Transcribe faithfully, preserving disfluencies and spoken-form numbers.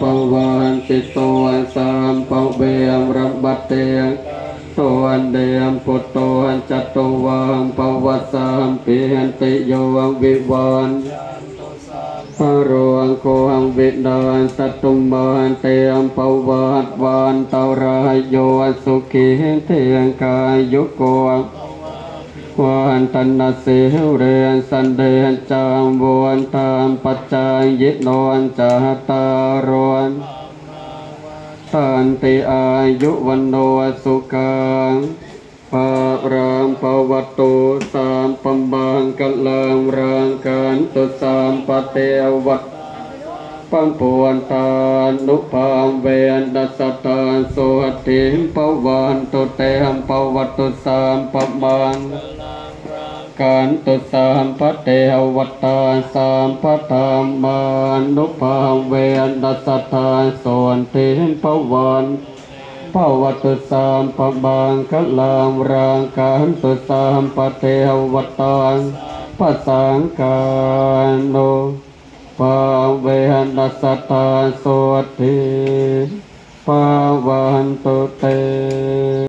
ปวันติโตอันสามปเบมรัมบัตเตโตอันเดมพุตโตอันจัตโตวังปวัสสามปิหันติโยวังวิวันพระโรอังโคหังวิดานสัตตุมันเตมปวัตวันตารายโยสุขีเทียงกายยุโกวันตันนสิเรนสันเดนจามวันตามปัจจายยิโนนจาตารวนสันติอายุวันโนสุขังปะรามปวัตตุสามปัมบังกัลลังรังกันตุสามปเทวัตปัมปวนตานุภามเวนดัสตาโสติมปวันตุเตมปวัตตุสามปัมบังกันตุสามปเทวัตตาสามปธรรมานุภามเวนดัสตาโสติมปวันภวัตุสามปบังกัลลังรังกันตุสามปเทวัตตังปัสสังกาโนภาเวนัสตาโสติภาวันตุเต